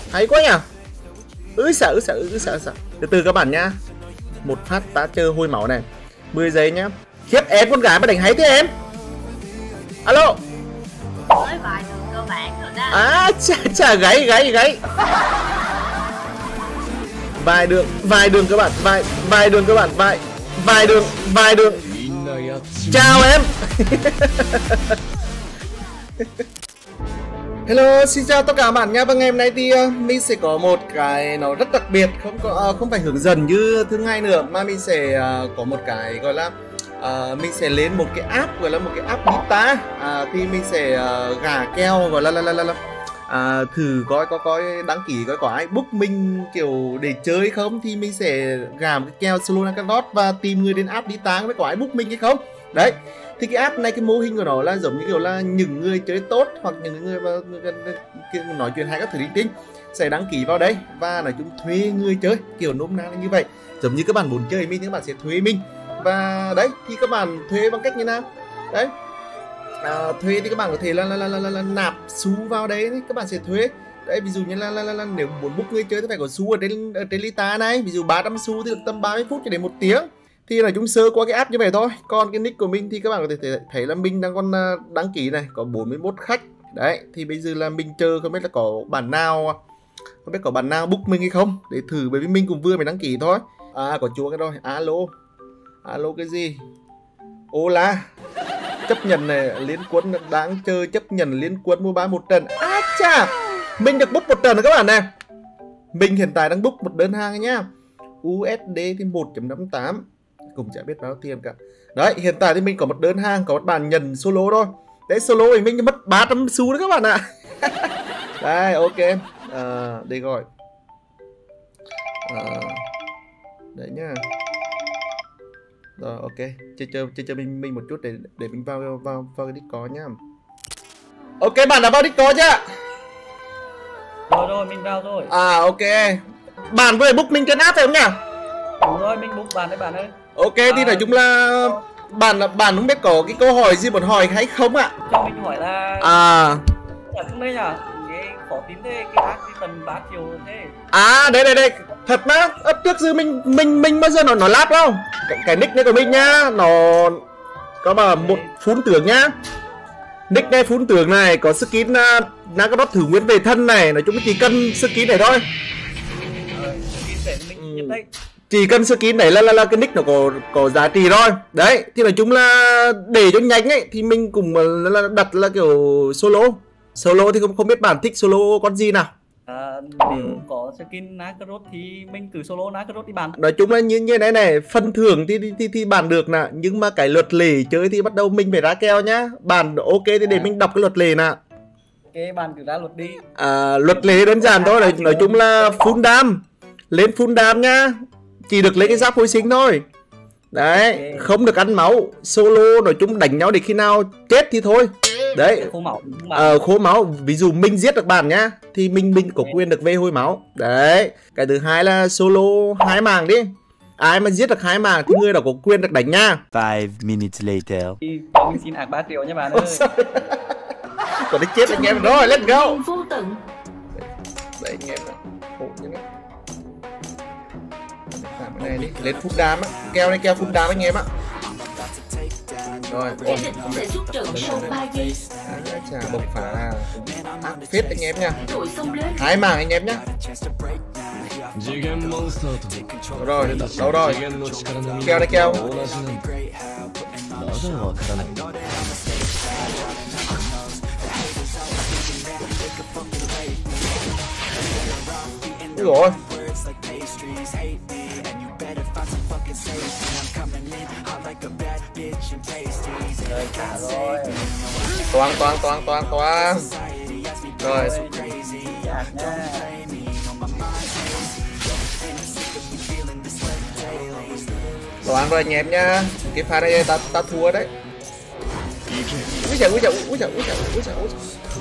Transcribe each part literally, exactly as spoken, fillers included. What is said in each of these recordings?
Hay quá nhỉ. Ứ sợ ứ sợ ứ sợ sợ. Từ từ các bạn nhá. Một phát tá chơi hôi máu này. mười giây nhá. Khiếp em con gái mà đánh hay thế em. Alo. Mới vài đường cơ bản rồi đó. À chà chà gáy gáy gáy. Vài đường vài đường các bạn vài vài đường các bạn vài vài đường vài đường. Chào em. Hello, xin chào tất cả các bạn nha. Và ngày hôm nay thì uh, mình sẽ có một cái nó rất đặc biệt, không có uh, không phải hướng dẫn như thứ hai nữa, mà mình sẽ uh, có một cái gọi là uh, mình sẽ lên một cái app gọi là một cái app Nita. Uh, thì mình sẽ uh, gả kèo gọi là là là là, là uh, thử coi có coi đăng ký coi có ai book mình kiểu để chơi không, thì mình sẽ gả một cái kèo solo Nakarot và tìm người đến app Nita với có ai book mình hay không. Đấy. Thì cái app này cái mô hình của nó là giống như kiểu là những người chơi tốt hoặc những người mà nói chuyện hay các thứ linh tinh sẽ đăng ký vào đây và nói chung thuê người chơi, kiểu nôm na là như vậy. Giống như các bạn muốn chơi mình thì các bạn sẽ thuê mình. Và đấy thì các bạn thuê bằng cách như nào? Đấy. À, thuê thì các bạn có thể là, là, là, là, là, là nạp xu vào đấy, các bạn sẽ thuê. Đấy, ví dụ như là, là, là, là nếu muốn book người chơi thì phải có xu ở trên ở trên Nita này, ví dụ ba trăm xu thì được tầm ba mươi phút cho đến một tiếng. Thì là chúng sơ qua cái app như vậy thôi. Còn cái nick của mình thì các bạn có thể thấy là mình đang còn đăng ký này, có bốn mươi mốt khách. Đấy, thì bây giờ là mình chờ không biết là có bạn nào không biết có bạn nào book mình hay không để thử, bởi vì mình cũng vừa mới đăng ký thôi. À có chúa cái rồi. Alo. Alo cái gì? Ola. Chấp nhận này, liên quân đang chơi chấp nhận liên quân mua bán một trận. À chà. Mình được book một trận rồi các bạn này. Mình hiện tại đang book một đơn hàng nhá. u ét đê thì một chấm năm tám. Cũng chả biết bao tiền cả. Đấy, hiện tại thì mình có một đơn hàng, có một bạn nhận solo thôi. Đấy, solo thì mình mất ba trăm xu đấy các bạn ạ. Đây, ok. À, đây gọi. À, đấy nhá. Rồi, ok. Chơi chơi chơi chơi mình mình một chút để để mình vào vào vào cái Discord nhá. Ok, bạn đã vào Discord chưa? Rồi rồi, mình vào rồi. À, ok. Bạn vừa book mình trên app phải không nhỉ? Đúng rồi, mình book bạn đấy bạn ơi. Ok, thì nói chung là bạn bạn không biết có cái câu hỏi gì muốn hỏi hay không ạ? Cho mình hỏi là À ở trong đây nhỉ? Nghe khó tin thế, cái app thì tầm ba triệu thế. À đây đây đây, thật mà. Ấp trước giờ mình mình mình bao giờ nó nó lát đâu. Cái, cái nick này của mình nhá, nó có mà một phun tưởng nhá. Nick này phun tưởng này, có skin uh, Nakarot thử nguyên về thân này, nói chung chỉ cần skin này thôi. Rồi, skin để mình nhập đây. Chỉ cần skin đấy là, là là cái nick nó có có giá trị thôi. Đấy, thì nói chung là để cho nhanh ấy thì mình cũng là đặt là kiểu solo. Solo thì không không biết bạn thích solo con gì nào. À, nếu ừ. có skin Nakarot thì mình cứ solo Nakarot đi bạn. Nói chung là như như này này, phần thưởng thì thì thì bạn được nè, nhưng mà cái luật lệ chơi thì bắt đầu mình phải ra kèo nhá. Bạn ok thì để à. mình đọc cái luật lệ nè. Ok, bạn cứ ra luật đi. À, luật lệ đơn giản thôi, nói, nói chung là full dam. Lên full dam nhá. Chỉ được lấy cái giáp hồi sinh thôi. Đấy, okay. Không được ăn máu. Solo nói chung đánh nhau để khi nào chết thì thôi. Đấy. Khô máu. Ờ, khô máu. Ví dụ mình giết được bạn nhá, thì mình mình có quyền được về hồi máu. Đấy. Cái thứ hai là solo hai màng đi. Ai mà giết được hai màng thì người đó có quyền được đánh nha. Five minutes later. Thì mình xin ạc ba triệu nha bạn ơi. Còn đi chết anh em rồi, let's go. Đấy anh em. Khổ như thế. Cái này đi, lên full dam á, keo này keo full dam anh em á. Rồi, ổn, không để chà, bộc phá ác phết anh em nha. Hai màng anh em nhá. Rồi, đâu rồi? Keo này keo. Ui dồi. Rồi, cả rồi. Toang toang toang toang toang. Rồi. Toang rồi anh em nhá. Cái pha này ta ta thua đấy. Úi giời úi giời úi giời úi giời úi giời úi giời.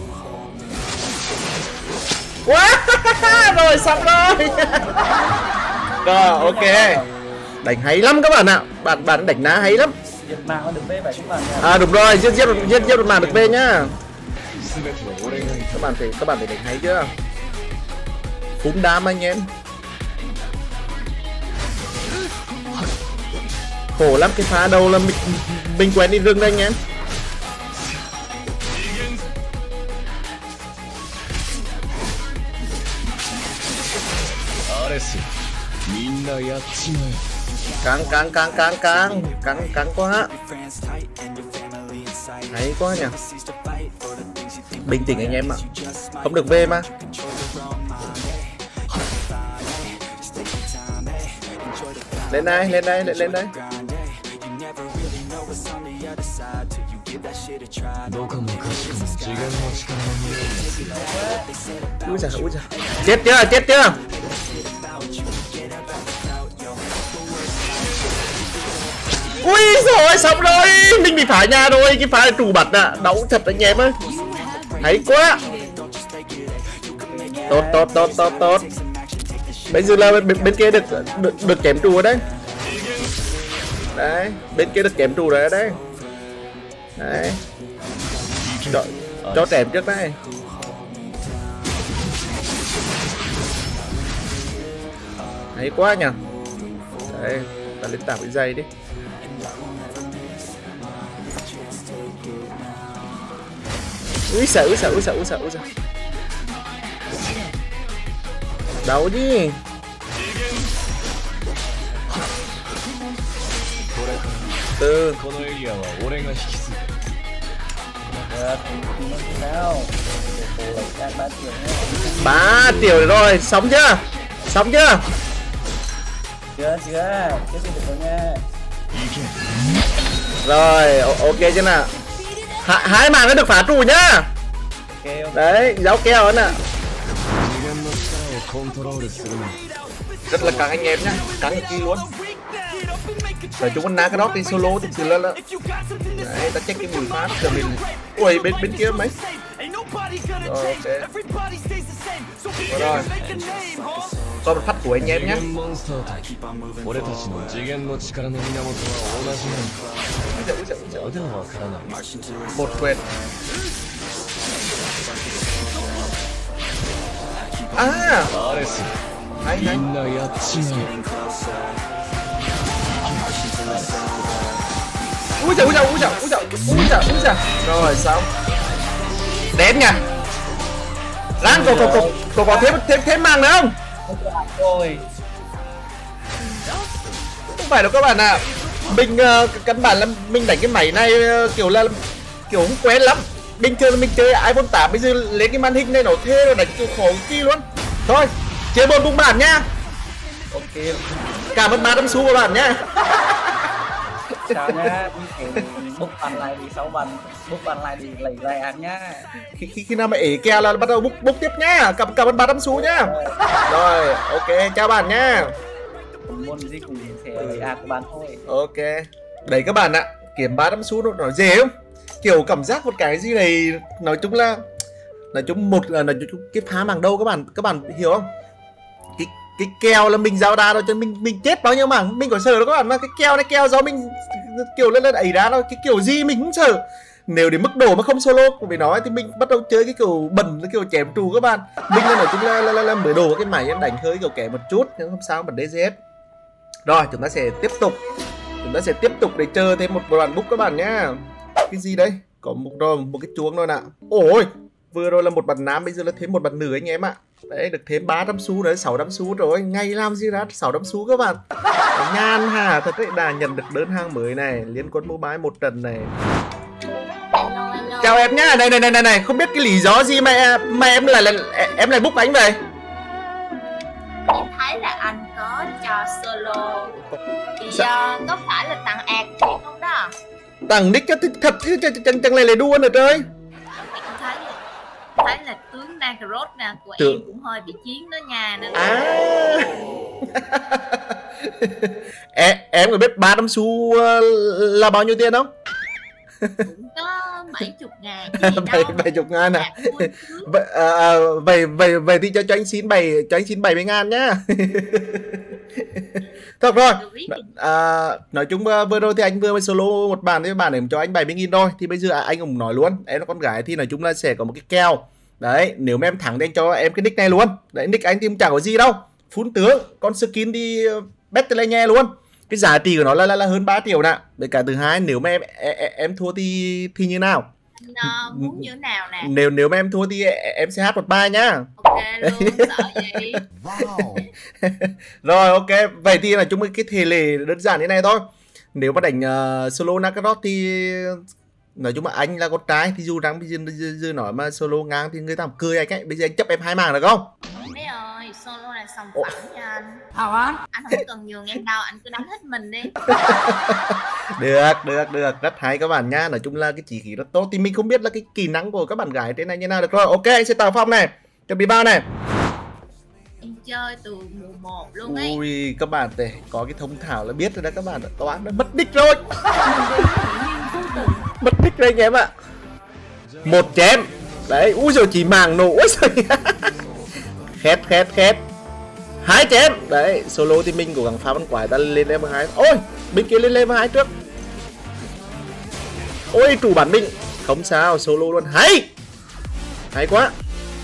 Wow, rồi xong rồi. Rồi ok. Đánh hay lắm các bạn ạ. Bạn bạn đánh ná hay lắm. Giết mạng được về phải các bạn. À đúng rồi, giết giết giết giết một màn được về nhá. Các bạn phải các bạn phải đánh hay chưa? Phúng đám anh em. Khổ lắm, cái phá đầu là mình mình quen đi rừng đây anh em. Căng căng căng căng căng căng căng quá. Hay quá nhỉ. Bình tĩnh anh em ạ. Không được về mà. Lên đây, lên đây, lên, lên đây. Úi giời, úi giời. Chết chưa, chết chưa. Ui rồi, xong rồi. Mình bị phá nhà rồi, cái phá trụ bật à. Đau thật anh em ơi. Hay quá. Tốt, tốt, tốt, tốt, tốt. Bây giờ là bên, bên kia được, được được chém trụ ở đấy. Đấy, bên kia được chém trụ rồi ở đấy. Đấy. Cho, cho chém trước đây. Hay quá nhỉ. Đấy, ta lên tạm cái dây đi. Úi sợ, úi sợ, úi sợ, úi sợ, úi sợ. Đâu chứ. Từ ba triệu rồi, sống chưa? Sống chưa? Chưa, chưa, chưa xin được nha. Rồi, ok chứ nào. H hai mảng đã được phá trụ nhá. Okay, okay. Đấy, giáo keo đó nè. Rất là căng anh em nhá, căng cực kỳ luôn. Rồi chúng con ná cái đó đi solo thì từ lên đó. Đấy, ta check cái mùi phát cho mình. Ui, bên bên kia mấy. Rồi, ok. Rồi. Cho một phát của anh em nhé. Một quẹt. À, hay hay. Úi giời, úi giời, úi giời, úi giời, úi giời, úi giời. Rồi xong. Đếm nha. Lan có có có có có thêm thêm thêm màng nữa không? Rồi. Không phải đâu các bạn ạ. À. Mình uh, căn bản là mình đánh cái máy này uh, kiểu là kiểu không quen lắm. Bình thường là mình chơi iPhone tám, bây giờ lấy cái màn hình này nó thế rồi đánh kiểu khổ kỳ luôn. Thôi, chơi bồn bùng bản nha. Ok. Cảm ơn ba trăm xu của bạn nhá. Chào nhá. Bút bàn lại đi sáu bàn, bút bàn lại đi lấy lại ăn nhá. Khi, khi, khi nào mà ế kèo là bắt đầu bút bút tiếp nhá. Cảm cảm ơn ba trăm xu nhá. Rồi, ok, chào bạn nhá. Môn gì cũng sẽ lấy ăn của bạn thôi. Ok. Đấy các bạn ạ, kiếm ba trăm xu nó dễ không? Kiểu cảm giác một cái gì này nói chung là nói chung một là nói chung cái phá mảng đâu các bạn các bạn hiểu không? Cái cái kèo là mình giao đa rồi cho mình mình chết bao nhiêu mảng mình có sợ đâu các bạn, mà cái kèo này kèo do mình kiểu lên lên đẩy đá thôi, cái kiểu gì mình cũng sợ. Nếu đến mức độ mà không solo của mình nói thì mình bắt đầu chơi cái kiểu bẩn, cái kiểu chém trù các bạn. Mình là nói chung là là, là, là mở đồ cái máy em đánh hơi kiểu kẻ một chút nhưng không sao, bẩn đê giê ét. Rồi chúng ta sẽ tiếp tục chúng ta sẽ tiếp tục để chơi thêm một đoạn book các bạn nhá. Cái gì đấy? Có một rồi một cái chuông thôi nè. Ôi, vừa rồi là một bản nam, bây giờ là thêm một bản nữ anh em ạ. Đấy, được thêm ba trăm xu nữa, sáu trăm xu rồi. Ngày làm gì ra sáu trăm xu các bạn. Nhan hà, thật đấy, đã nhận được đơn hàng mới này, liên quân mobile một trận này. Hello, hello. Chào em nhá. Này này này này này, không biết cái lý do gì mà mà em lại là em lại book anh vậy? Em thấy là anh có cho solo thì uh, có phải là tặng ạc thiệt không đó? Tặng nick thật thật chứ chẳng chẳng này lại đua nữa trời. Em thấy thấy là tướng Nagaroth nè của Tưởng... em cũng hơi bị chiến đó nha, nên à. em, em có biết ba trăm xu là bao nhiêu tiền không? cũng có bảy chục ngàn gì bảy đâu. bảy chục ngàn à? Vậy à, vậy vậy vậy thì cho cho anh xin bảy cho anh xin bảy mươi ngàn nhá. Thôi rồi, à, nói chung vừa rồi thì anh vừa mới solo một bàn với bạn để cho anh bảy mươi nghìn thôi. Thì bây giờ anh cũng nói luôn, em là con gái thì nói chung là sẽ có một cái kèo Đấy, nếu mà em thắng thì anh cho em cái nick này luôn. Đấy, nick anh thì cũng chẳng có gì đâu. Phun tướng, con skin đi Battle nha luôn. Cái giá trị của nó là là, là hơn ba triệu nè. Với cả thứ hai, nếu mà em em, em thua thì thì như nào? Anh uh, muốn như nào nè? Nếu nếu mà em thua thì em sẽ hát một bài nhá. Ok luôn, sợ gì? Wow. Rồi ok, vậy thì là chúng mình cái thể lệ đơn giản như này thôi. Nếu mà đánh uh, solo Nakarot thì nói chung là anh là con trai thì dù rằng bây giờ, giờ, giờ nói mà solo ngang thì người ta cười anh ấy. Bây giờ anh chấp em hai màng được không? Mấy ơi, solo là sòng phẳng nha anh. Hả? Anh không cần nhường em đâu, anh cứ đánh hết mình đi. Được, được, được, rất hay các bạn nha. Nói chung là cái chỉ khí rất tốt. Thì mình không biết là cái kỹ năng của các bạn gái trên này như nào được rồi. Ok, anh sẽ tạo phong này, chuẩn bị bao này. Em chơi từ mùa một luôn ấy. Ui, các bạn này có cái thông thảo là biết rồi đó các bạn. Toán đã mất nick rồi. Mất nick rồi anh em ạ. Một chém. Đấy, ui rồi chỉ màng nổ. Ui trời. Khét, khét, khét. Hai chém. Đấy, solo thì mình cố gắng phá văn quái ta lên level hai. Ôi, bên kia lên level hai trước. Ôi, chủ bản mình. Không sao, solo luôn. Hay. Hay quá.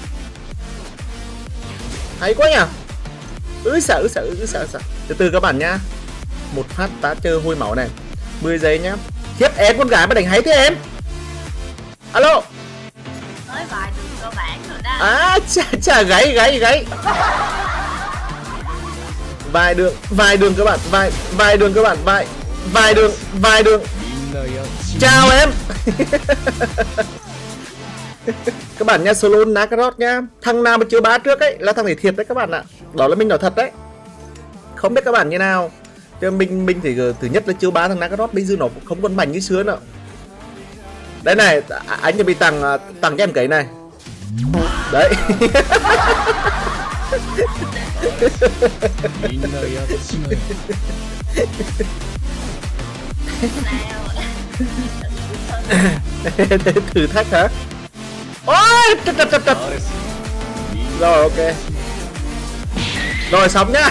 Hay quá nhỉ. Ứ sợ, ứ sợ, ứ sợ, sợ. Từ từ các bạn nhá. Một phát tá chơi hôi máu này. mười giây nhá. Khiếp em con gái mà đánh hay thế em. Alo. Mới vài đường cơ bản rồi đó. À chà chà gáy gáy gáy. Vài đường, vài đường các bạn, vài vài đường các bạn, vài vài đường, vài đường. Chào em. Các bạn nha, solo Nakarot nha. Thằng nào mà chưa bá trước ấy là thằng này thiệt đấy các bạn ạ. Đó là mình nói thật đấy. Không biết các bạn như nào. Chứ mình mình thì thứ nhất là chưa bá thằng Nakarot, bây giờ nó cũng không còn mạnh như xưa nữa. Đây này, anh cho bị tặng tặng cho em cái này. Đấy. Thử thách hả? Ôi, chật chật chật chật. Rồi ok. Rồi xong nhá.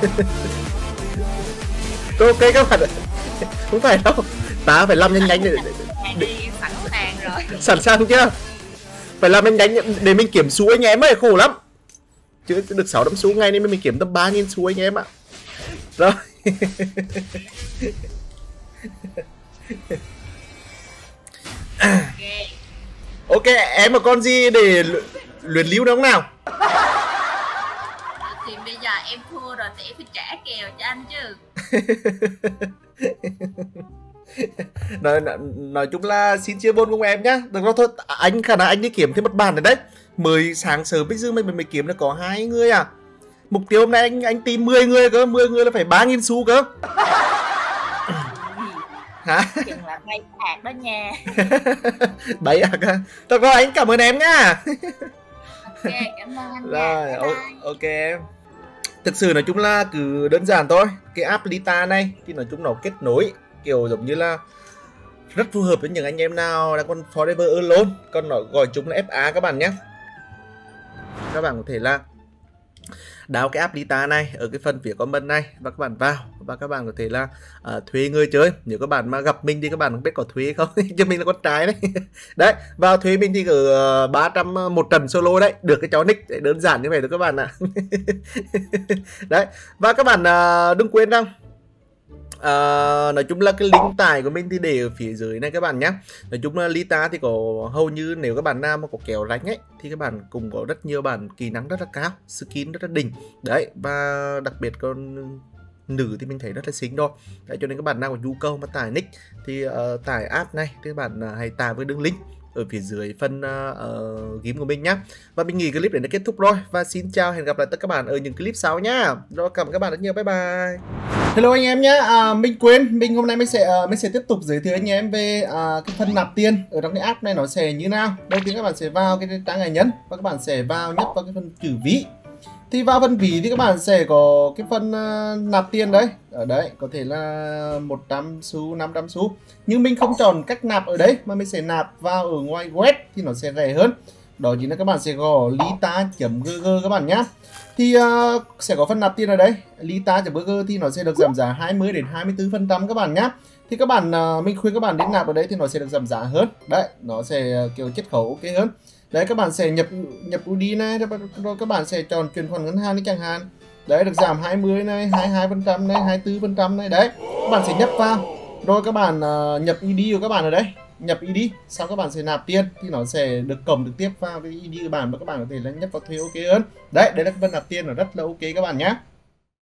Ok các bạn. Không phải đâu. Ta phải làm nhanh nhanh để, để... sẵn sàng rồi. Sẵn sàng chưa? Phải làm nhanh nhanh để mình kiểm số anh em ấy, khổ lắm. Chứ được sáu đấm số ngay nên mình kiểm tầm ba nghìn số anh em ạ. Rồi. Okay. Ok, em mà con gì để luyện lưu đúng không nào? Thì bây giờ em thua rồi thì em phải trả kèo cho anh chứ. nói, nói, nói chung là xin chia buồn cùng em nhá. Được rồi thôi, anh khả năng anh đi kiếm thêm một bàn rồi đấy. Mới sáng sớm bây giờ mình mình kiếm được có hai người à. Mục tiêu hôm nay anh anh tìm mười người cơ, mười người là phải ba nghìn xu cơ. Hả? Chừng là bay ạc đó nha. Bay ạc à? Thôi rồi anh cảm ơn em nhá. Ok, cảm ơn anh. Rồi, nha. Ok em. Thực sự nói chung là cứ đơn giản thôi. Cái app Lita này thì nói chung nó kết nối kiểu giống như là rất phù hợp với những anh em nào đang còn Forever Alone. Còn nó gọi chúng là ép a các bạn nhé. Các bạn có thể là đào cái app Lita này ở cái phần phía comment này và các bạn vào và các bạn có thể là uh, thuê người chơi. Nếu các bạn mà gặp mình thì các bạn không biết có thuê không. Cho mình là con trai đấy. Đấy, vào thuê mình thì ở uh, ba trăm một trận solo đấy, được cái chó nick đơn giản như vậy thôi các bạn ạ. Đấy, và các bạn uh, đừng quên rằng Uh, nói chung là cái link tải của mình thì để ở phía dưới này các bạn nhé. Nói chung là Lita thì có hầu như nếu các bạn nào mà có kéo ránh ấy thì các bạn cũng có rất nhiều bản kỹ năng rất là cao, skin rất là đỉnh. Đấy, và đặc biệt con nữ thì mình thấy rất là xinh thôi. Đấy, cho nên các bạn nào có nhu cầu mà tải nick thì uh, tải app này thì các bạn uh, hãy tải với đường link ở phía dưới phần uh, game của mình nhé. Và mình nghĩ clip này đã kết thúc rồi. Và xin chào, hẹn gặp lại tất cả các bạn ở những clip sau nhá. Rồi, cảm ơn các bạn rất nhiều, bye bye. Hello anh em nhé, à, mình quên, mình hôm nay mình sẽ uh, mình sẽ tiếp tục giới thiệu anh em về uh, cái phần nạp tiền ở trong cái app này nó sẽ như nào. Đầu tiên các bạn sẽ vào cái trang cá nhân và các bạn sẽ vào nhấp vào cái phần chữ ví. Thì vào phần ví thì các bạn sẽ có cái phần uh, nạp tiền đấy. Ở đấy có thể là một trăm xu, năm trăm xu. Nhưng mình không chọn cách nạp ở đấy mà mình sẽ nạp vào ở ngoài web thì nó sẽ rẻ hơn. Đó chính là các bạn sẽ gõ lita chấm gg các bạn nhá. Thì uh, sẽ có phần nạp tiền ở đây. Lita chấm gg thì nó sẽ được giảm giá hai mươi đến hai mươi tư phần trăm các bạn nhá. Thì các bạn uh, mình khuyên các bạn đến nạp ở đây thì nó sẽ được giảm giá hơn. Đấy, nó sẽ uh, kiểu chiết khấu ok hơn. Đấy, các bạn sẽ nhập nhập u đê này, rồi các bạn sẽ chọn chuyển khoản ngân hàng đi chẳng hạn. Đấy, được giảm hai mươi này, hai mươi hai phần trăm này, hai mươi tư phần trăm này. Đấy, các bạn sẽ nhập vào. Rồi các bạn uh, nhập i đê của các bạn ở đây. Nhập i đê, sau các bạn sẽ nạp tiền thì nó sẽ được cộng trực tiếp vào cái i đê của bạn và các bạn có thể là nhập vào thuê ok hơn. Đấy, đấy là cái phần nạp tiền nó rất là ok các bạn nhé.